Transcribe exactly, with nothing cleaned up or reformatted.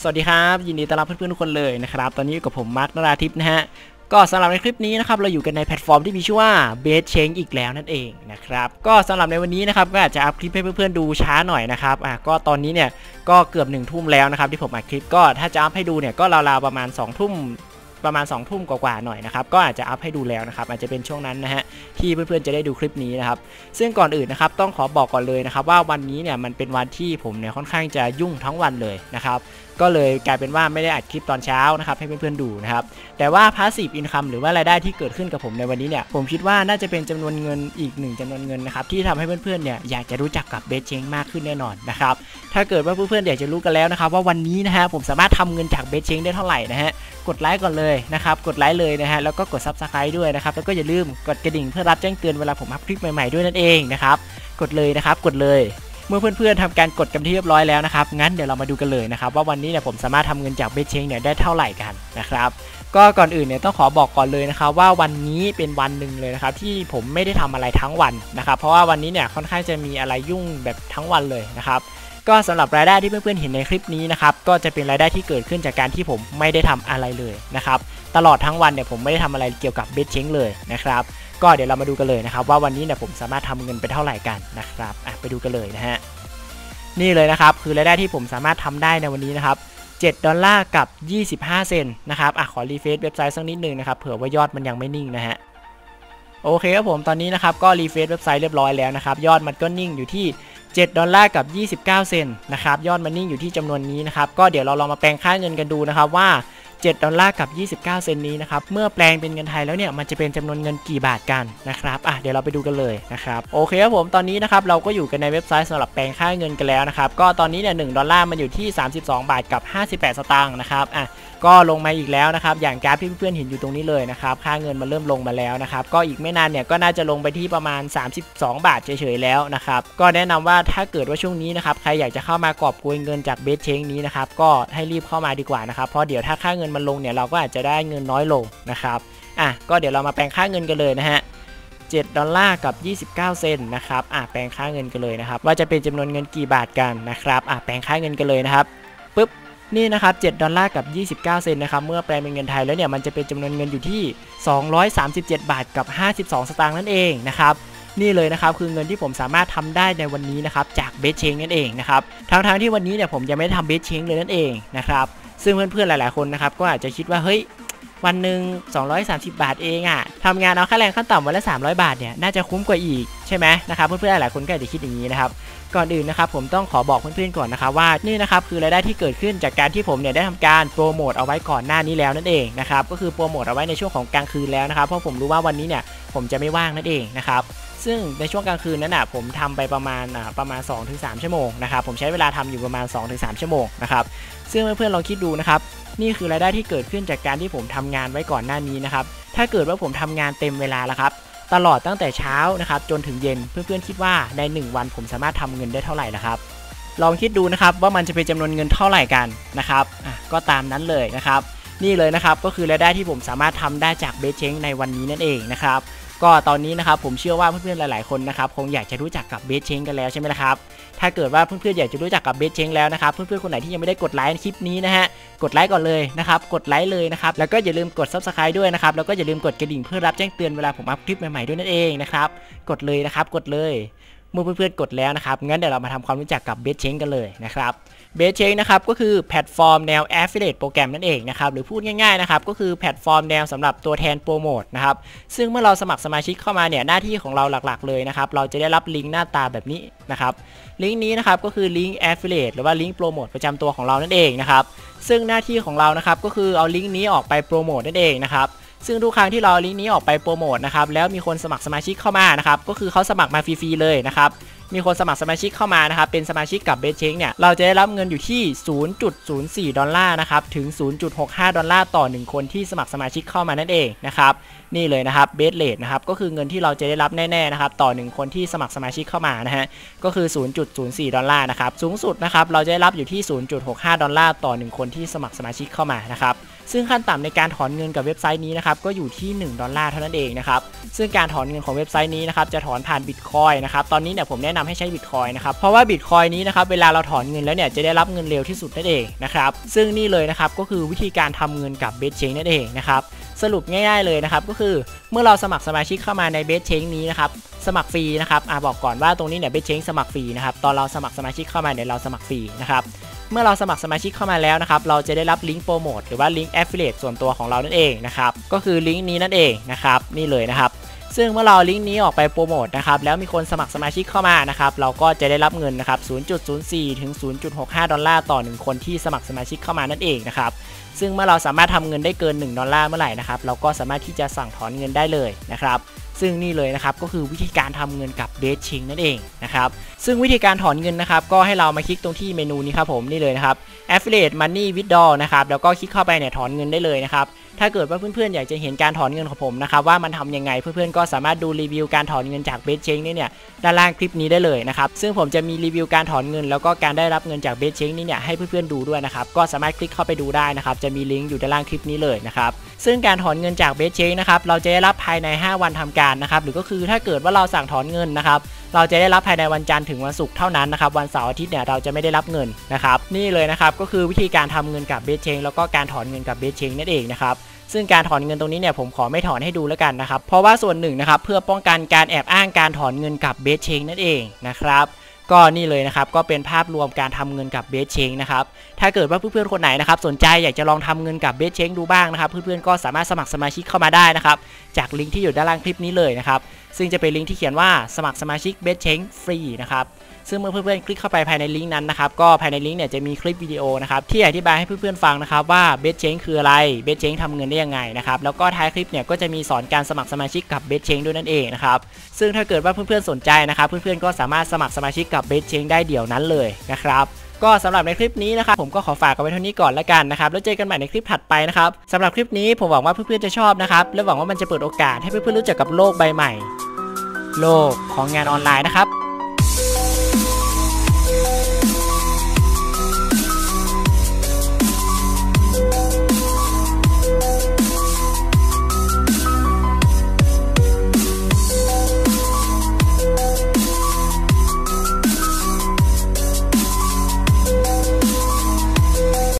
สวัสดีครับยินดีต้อนรับเพื่อนๆทุกคนเลยนะครับตอนนี้อยู่กับผมมาร์คนราทิพย์นะฮะก็สำหรับในคลิปนี้นะครับเราอยู่กันในแพลตฟอร์มที่มีชื่อว่า Betchange อีกแล้วนั่นเองนะครับก็สำหรับในวันนี้นะครับก็อาจจะอัพคลิปให้เพื่อนๆดูช้าหน่อยนะครับอ่ะก็ตอนนี้เนี่ยก็เกือบหนึ่งทุ่มแล้วนะครับที่ผมอัดคลิปก็ถ้าจะอัพให้ดูเนี่ยก็ราวๆประมาณสองทุ่มประมาณสองทุ่มกว่าๆหน่อยนะครับก็อาจจะอัพให้ดูแล้วนะครับอาจจะเป็นช่วงนั้นนะฮะที่เพื่อนๆจะได้ดูคลิปนี้นะครับซึ่งก่อนอื่นนะครับต้องขอบอกก่อนเลยนะครับว่าวันนี้เนี่ยมันเป็นวันที่ผมเนี่ยค่อนข้างจะยุ่งทั้งวันเลยนะครับก็เลยกลายเป็นว่าไม่ได้อัดคลิปตอนเช้านะครับให้เพื่อนๆดูนะครับแต่ว่า Passive Income หรือว่ารายได้ที่เกิดขึ้นกับผมในวันนี้เนี่ยผมคิดว่าน่าจะเป็นจำนวนเงินอีกหนึ่งจำนวนเงินนะครับที่ทำให้เพื่อนๆเนี่ยอยากจะรู้จักกับ Betchange มากขึ้นแน่นอนนะครับถ้าเกิดว่าเพื่อนๆอยากจะรู้กันแล้วนะครับว่าวันนี้นะฮะผมสามารถทำเงินจาก Betchange ได้เท่าไหร่นะฮะกดไลค์ก่อนเลยนะครับกดไลค์เลยนะฮะแล้วก็กด Subscribe ด้วยนะครับแล้วก็อย่าลืมกดกระดิ่งเพื่อรับแจ้งเตือนเวลาผมอัพคลิปใหม่ๆด้วยนั่นเองนะครับกดเลยนะครับกดเลยเมื่อเพื่อนๆทำการกดกันที่เรียบร้อยแล้วนะครับงั้นเดี๋ยวเรามาดูกันเลยนะครับว่าวันนี้เนี่ยผมสามารถทำเงินจาก Betchange เนี่ยได้เท่าไหร่กันนะครับก็ก่อนอื่นเนี่ยต้องขอบอกก่อนเลยนะครับว่าวันนี้เป็นวันหนึ่งเลยนะครับที่ผมไม่ได้ทำอะไรทั้งวันนะครับเพราะว่าวันนี้เนี่ยค่อนข้างจะมีอะไรยุ่งแบบทั้งวันเลยนะครับก็สำหรับรายได้ที่เพื่อนๆเห็นในคลิปนี้นะครับก็จะเป็นรายได้ที่เกิดขึ้นจากการที่ผมไม่ได้ทำอะไรเลยนะครับตลอดทั้งวันเนี่ยผมไม่ได้ทำอะไรเกี่ยวกับ Betchange เลยนะครับก็เดี๋ยวเรามาดูกันเลยนะครับว่าวันนี้เนี่ยผมสามารถทำเงินไปเท่าไหร่กันนะครับอ่ะไปดูกันเลยนะฮะนี่เลยนะครับคือรายได้ที่ผมสามารถทำได้ในวันนี้นะครับเจ็ดดอลลาร์กับยี่สิบห้าเซนต์นะครับอ่ะขอรีเฟรชเว็บไซต์สักนิดนึงนะครับเผื่อว่ายอดมันยังไม่นิ่งนะฮะโอเคครับผมตอนนี้นะครับก็รีเฟรชเว็บไซต์เรียบร้อยแล้วนะครับยอดมันก็นิ่งอยู่ที่เจ็ดดอลลาร์กับยี่สิบเก้าเซนต์นะครับยอดมันนิ่งอยู่ที่จำนวนนี้นะครับก็เดี๋ยวเราลองมาแปลงค่าเงินกันดูนะครับว่าเจ็ดดอลลาร์กับยี่สิบเก้าเซนต์นี้นะครับเมื่อแปลงเป็นเงินไทยแล้วเนี่ยมันจะเป็นจำนวนเงินกี่บาทกันนะครับอ่ะเดี๋ยวเราไปดูกันเลยนะครับโอเคครับผมตอนนี้นะครับเราก็อยู่กันในเว็บไซต์สำหรับแปลงค่าเงินกันแล้วนะครับก็ตอนนี้เนี่ยหนึ่งดอลลาร์มันอยู่ที่สามสิบสองบาทกับห้าสิบแปดสตางค์นะครับอ่ะก็ลงมาอีกแล้วนะครับอย่างกราฟที่เพื่อนๆเห็นอยู่ตรงนี้เลยนะครับค่าเงินมันเริ่มลงมาแล้วนะครับก็อีกไม่นานเนี่ยก็น่าจะลงไปที่ประมาณสามสิบสองบาทเฉยๆแล้วนะครับก็แนะนำว่าถ้าเกิดว่าช่วงนี้นะครับใครอยากจะเข้ามากอบโกยเงินจาก Betchange นี้นะครับก็ให้รีบเข้ามาดีกว่านะครับเพราะเดี๋ยวถ้าค่าเงินมันลงเนี่ยเราก็อาจจะได้เงินน้อยลงนะครับอ่ะก็เดี๋ยวเรามาแปลงค่าเงินกันเลยนะฮะเจ็ดดอลลาร์กับยี่สิบเก้าเซนต์นะครับอ่ะแปลงค่าเงินกันเลยนะครับว่าจะเป็นจำนวนเงินกี่บาทกันนะครับอ่ะแปลงค่าเงินกันเลยนะครับปึ๊บนี่นะครับเจ็ดดอลลาร์กับยี่สิบเก้าเซนต์นะครับเมื่อแปลงเป็นเงินไทยแล้วเนี่ยมันจะเป็นจำนวนเงินอยู่ที่สองร้อยสามสิบเจ็ดบาทกับห้าสิบสองสตางค์นั่นเองนะครับนี่เลยนะครับคือเงินที่ผมสามารถทำได้ในวันนี้นะครับจาก Betchange นั่นเองนะครับทั้งๆที่วันนี้เนี่ยผมยังไม่ได้ทำ Betchange เลยนั่นเองนะครับซึ่งเพื่อนๆหลายๆคนนะครับก็อาจจะคิดว่าเฮ้ยวันหนึ่งสองร้อยสามสิบบาทเองอ่ะทำงานเอาค่าแรงขั้นต่ำวันละสามร้อยบาทเนี่ยน่าจะคุ้มกว่าอีกใช่ไหมนะครับเพื่อนๆหลายคนก็อาจจะคิดอย่างนี้นะครับก่อนอื่นนะครับผมต้องขอบอกเพื่อนๆก่อนนะครับว่านี่นะครับคือรายได้ที่เกิดขึ้นจากการที่ผมเนี่ยได้ทำการโปรโมทเอาไว้ก่อนหน้านี้แล้วนั่นเองนะครับก็คือโปรโมทเอาไว้ในช่วงของกลางคืนแล้วนะครับเพราะผมรู้ว่าวันนี้เนี่ยผมจะไม่ว่างนั่นเองนะครับซึ่งในช่วงกลางคืนนั้นอ่ะผมทำไปประมาณอ่าประมาณ สองถึงสาม ชั่วโมงนะครับผมใช้เวลาทำอยู่ประมาณ สองถึงสาม ชั่วโมงนะครับซึ่งเพื่อนๆลองคิดดูนะครับนี่คือรายได้ที่เกิดขึ้นจากการที่ผมทำงานไว้ก่อนหน้านี้นะครับถ้าเกิดว่าผมทำงานเต็มเวลาแล้วครับตลอดตั้งแต่เช้านะครับจนถึงเย็นเพื่อนๆคิดว่าในหนึ่งวันผมสามารถทำเงินได้เท่าไหร่ล่ะครับลองคิดดูนะครับว่ามันจะเป็นจำนวนเงินเท่าไหร่กันนะครับอ่ะก็ตามนั้นเลยนะครับนี่เลยนะครับก็คือรายได้ที่ผมสามารถทำได้จาก Betchange ในวันนี้นั่นเองนะครับก็ตอนนี้นะครับผมเชื่อว่าเพื่อนๆหลายๆคนนะครับคงอยากจะรู้จักกับ Betchange กันแล้วใช่ไหมล่ะครับถ้าเกิดว่าเพื่อนๆอยากจะรู้จักกับ Betchange แล้วนะครับเพื่อนๆคนไหนที่ยังไม่ได้กดไลค์คลิปนี้นะฮะกดไลค์ก่อนเลยนะครับกดไลค์เลยนะครับแล้วก็อย่าลืมกด Subscribe ด้วยนะครับแล้วก็อย่าลืมกดกระดิ่งเพื่อรับแจ้งเตือนเวลาผมอัพคลิปใหม่ๆด้วยนั่นเองนะครับกดเลยนะครับกดเลยเมื่อเพื่อนๆกดแล้วนะครับงั้นเดี๋ยวเรามาทำความรู้จักกับ Betchange กันเลยนะครับ Betchange นะครับก็คือแพลตฟอร์มแนว Affiliate โปรแกรมนั่นเองนะครับหรือพูดง่ายๆนะครับก็คือแพลตฟอร์มแนวสำหรับตัวแทนโปรโมทนะครับซึ่งเมื่อเราสมัครสมาชิกเข้ามาเนี่ยหน้าที่ของเราหลักๆเลยนะครับเราจะได้รับลิงก์หน้าตาแบบนี้นะครับลิงก์นี้นะครับก็คือลิงก์ Affiliate หรือว่าลิงก์โปรโมทประจำตัวของเรานั่นเองนะครับซึ่งหน้าที่ของเรานะครับก็คือเอาลิงก์นี้ออกไปโปรโมทนั่นเองนะครับซึ่งทุกครั้งที่เราลิงก์นี้ออกไปโปรโมทนะครับแล้วมีคนสมัครสมาชิกเข้ามานะครับก็คือเขาสมัครมาฟรีๆเลยนะครับมีคนสมัครสมาชิกเข้ามานะครับเป็นสมาชิกกับ Betchange เนี่ยเราจะได้รับเงินอยู่ที่ ศูนย์จุดศูนย์สี่ ดอลลาร์นะครับถึง ศูนย์จุดหกห้า ดอลลาร์ต่อหนึ่งคนที่สมัครสมาชิกเข้ามานั่นเองนะครับนี่เลยนะครับเบสเรทนะครับก็คือเงินที่เราจะได้รับแน่ๆนะครับต่อหนึ่งคนที่สมัครสมาชิกเข้ามานะฮะก็คือ ศูนย์จุดศูนย์สี่ ดอลลาร์นะครับสูงสุดนะครับเราจะได้รับอยู่ที่ ศูนย์จุดหกห้า ดอลลาร์ต่อหนึ่งคนที่สมัครสมาชิกเข้ามานะครับซึ่งขั้นต่ำในการถอนเงินกับเว็บไซต์นี้นะครับก็อยู่ที่หนึ่งดอลลาร์เท่านั้นเองนะครับซึ่งการถอนเงินของเว็บไซต์นี้นะครับจะถอนผ่านบิตคอยนะครับตอนนี้เนี่ยผมแนะนำให้ใช้บิตคอยนะครับเพราะว่าบิตคอยนี้นะครับเวลาเราถอนเงินแล้วเนี่ยจะได้รับเงินเร็วที่สุดนั่นเองนะครับซึ่งนี่เลยนะครับก็คือวิธีการทำเงินกับ BetChange นั่นเองนะครับสรุปง่ายๆเลยนะครับก็คือเมื่อเราสมัครสมาชิกเข้ามาใน BetChange นี้นะครับสมัครฟรีนะครับอ่าบอกก่อนว่าตรงนี้เนี่ย BetChange สมัครฟรีนะครับตอนเราสมัครสมาชิกเข้ามาเนี่ยเราสมัครฟรีนะครับเมื่อเราสมัครสมาชิกเข้ามาแล้วนะครับเราจะได้รับลิงก์โปรโมทหรือว่าลิงก์ Affiliate ส่วนตัวของเรานั่นเองนะครับก็คือลิงก์นี้นั่นเองนะครับนี่เลยนะครับซึ่งเมื่อเราลิงก์นี้ออกไปโปรโมทนะครับแล้วมีคนสมัครสมาชิกเข้ามานะครับเราก็จะได้รับเงินนะครับ ศูนย์จุดศูนย์สี่ ถึง ศูนย์จุดหกห้า ดอลลาร์ต่อหนึ่งคนที่สมัครสมาชิกเข้ามานั่นเองนะครับซึ่งเมื่อเราสามารถทำเงินได้เกินหนึ่งดอลลาร์เมื่อไหร่นะครับเราก็สามารถที่จะสั่งถอนเงินได้เลยนะครับซึ่งนี่เลยนะครับก็คือวิธีการทำเงินกับ BetChange นั่นเองนะครับซึ่งวิธีการถอนเงินนะครับก็ให้เรามาคลิกตรงที่เมนูนี้ครับผมนี่เลยนะครับ Affiliate Money Withdrawal นะครับแล้วก็คลิกเข้าไปเนี่ยถอนเงินได้เลยนะครับถ้าเกิดว่าเพื่อนๆอยากจะเห็นการถอนเงินของผมนะครับว่ามันทำยังไงเพื่อนๆก็สามารถดูรีวิวการถอนเงินจาก BetChange นี่เนี่ยด้านล่างคลิปนี้ได้เลยนะครับซึ่งผมจะมีรีวิวการถอนเงินแล้วก็การได้รับเงินจาก BetChange นี่เนี่ยให้เพื่อนๆดูด้วยนะครับก็สามารถคลิกเข้าไปดูได้นะครับจะมีลิงก์อยู่ด้านล่างคลิปนี้เลยนะครับซึ่งการถอนเงินจาก BetChange นะครับเราจะได้รับภายในห้าวันทำการนะครับหรือก็คือถ้าเกิดว่าเราสั่งถอนเงินนะครับเราจะได้รับภายในวันจันทร์ถึงวันศุกร์เท่านั้นนะครับวันเสาร์อาทิตย์เนี่ยเราจะไม่ได้รับเงินนะครับนี่เลยนะครับก็คือวิธีการทำเงินกับ BetChange แล้วก็การถอนเงินกับ BetChange นั่นเองนะครับซึ่งการถอนเงินตรงนี้เนี่ยผมขอไม่ถอนให้ดูแล้วกันนะครับเพราะว่าส่วนหนึ่งนะครับเพื่อป้องกันการแอบอ้างการถอนเงินกับ BetChange นั่นเองนะครับก็นี่เลยนะครับก็เป็นภาพรวมการทำเงินกับ BetChange นะครับถ้าเกิดว่าเพื่อนๆคนไหนนะครับสนใจอยากจะลองทำเงินกับ BetChange ดูบ้างนะครับเพื่อนๆก็สามารถสมัครสมาชิกเข้ามาได้นะครับจากลิงก์ที่อยู่ด้านล่างคลิปนี้เลยนะครับซึ่งจะเป็นลิงก์ที่เขียนว่าสมัครสมาชิก BetChange ฟรีนะครับซึ่งเมื่อเพื่อนๆคลิกเข้าไปภายในลิงก์นั้นนะครับก็ภายในลิงก์เนี่ยจะมีคลิปวิดีโอนะครับที่อธิบายให้เพื่อนๆฟังนะครับว่า BetChange คืออะไร BetChange ทำเงินได้ยังไงนะครับแล้วก็ท้ายคลิปเนี่ยก็จะมีสอนการสมัครสมาชิกกับ BetChange ด้วยนั่นเองนะครับซึ่งถ้าเกิดว่าเพื่อนๆสนใจนะครับเพื่อนๆก็สามารถสมัครสมาชิกกับ BetChange ได้เดี๋ยวนั้นเลยนะครับก็สำหรับในคลิปนี้นะครับผมก็ขอฝากกันไว้เท่านี้ก่อนละกันนะครับแล้วเจอกันใหม่ในคลิปถัดไปนะครับสำหรับคลิปนี้ผมหวังว่าเพื่อนๆจะชอบนะครับและหวังว่ามันจะเปิดโอกาสให้เพื่อนๆรู้จักกับโลกใบใหม่โลกของงานออนไลน์นะครับ